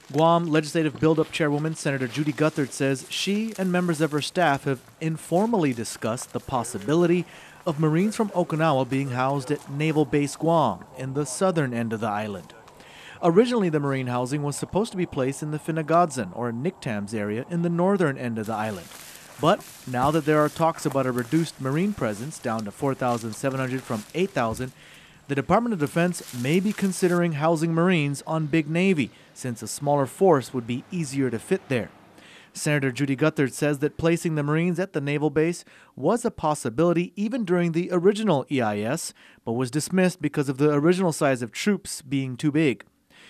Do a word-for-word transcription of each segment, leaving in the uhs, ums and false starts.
Guam Legislative Build-Up Chairwoman Senator Judy Guthert says she and members of her staff have informally discussed the possibility of Marines from Okinawa being housed at Naval Base Guam in the southern end of the island. Originally, the Marine housing was supposed to be placed in the Finagadzan or Nicktams area in the northern end of the island. But now that there are talks about a reduced Marine presence down to four thousand seven hundred from eight thousand, the Department of Defense may be considering housing Marines on Big Navy, since a smaller force would be easier to fit there. Senator Judy Guthert says that placing the Marines at the naval base was a possibility even during the original E I S, but was dismissed because of the original size of troops being too big.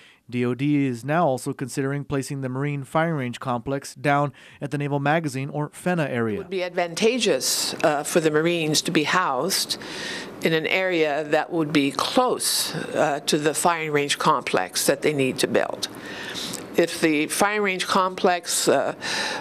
D O D is now also considering placing the Marine Firing Range Complex down at the Naval Magazine or F E N A area. It would be advantageous uh, for the Marines to be housed in an area that would be close uh, to the firing range complex that they need to build. If the firing range complex uh,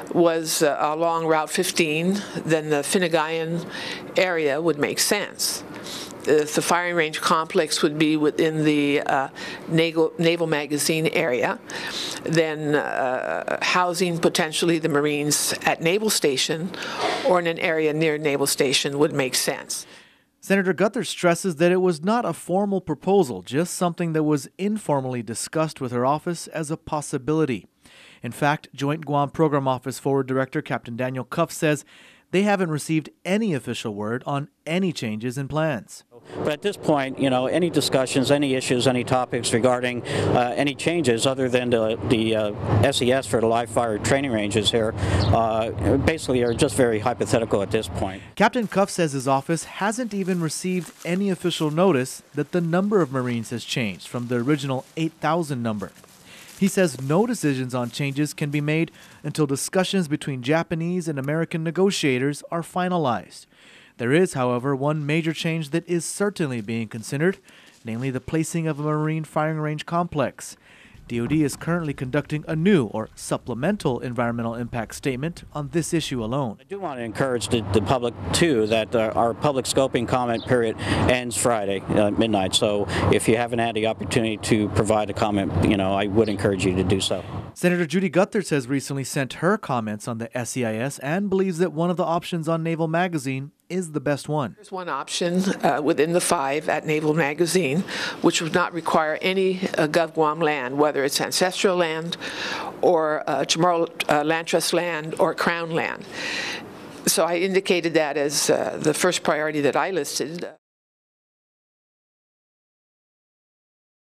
was uh, along Route fifteen, then the Finagaian area would make sense. If the firing range complex would be within the uh, Naval, Naval Magazine area, then uh, housing potentially the Marines at Naval Station or in an area near Naval Station would make sense. Senator Guthert stresses that it was not a formal proposal, just something that was informally discussed with her office as a possibility. In fact, Joint Guam Program Office Forward Director Captain Daniel Cuff says they haven't received any official word on any changes in plans. But at this point, you know, any discussions, any issues, any topics regarding uh, any changes other than the, the uh, S E S for the live fire training ranges here uh, basically are just very hypothetical at this point. Captain Cuff says his office hasn't even received any official notice that the number of Marines has changed from the original eight thousand number. He says no decisions on changes can be made until discussions between Japanese and American negotiators are finalized. There is, however, one major change that is certainly being considered, namely the placing of a Marine firing range complex. D O D is currently conducting a new or supplemental environmental impact statement on this issue alone. I do want to encourage the, the public, too, that uh, our public scoping comment period ends Friday uh, midnight. So if you haven't had the opportunity to provide a comment, you know, I would encourage you to do so. Senator Judy Guthert has recently sent her comments on the S E I S and believes that one of the options on Naval Magazine is the best one. There's one option uh, within the five at Naval Magazine, which would not require any uh, Gov Guam land, whether it's ancestral land or uh, Chamorro uh, Land Trust land or Crown land. So I indicated that as uh, the first priority that I listed.